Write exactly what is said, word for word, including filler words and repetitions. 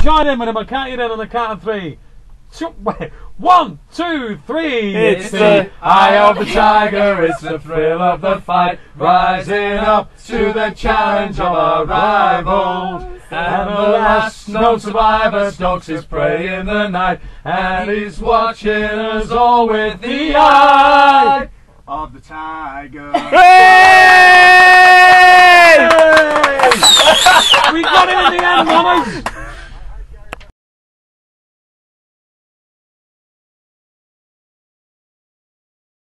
join in with him. I'll count you in on the count of three. One, two, three. It's the eye of the tiger, it's the thrill of the fight, rising up to the challenge of our rivals. And the last known survivor stalks his prey in the night, and he's watching us all with the eye of the tiger. Hey!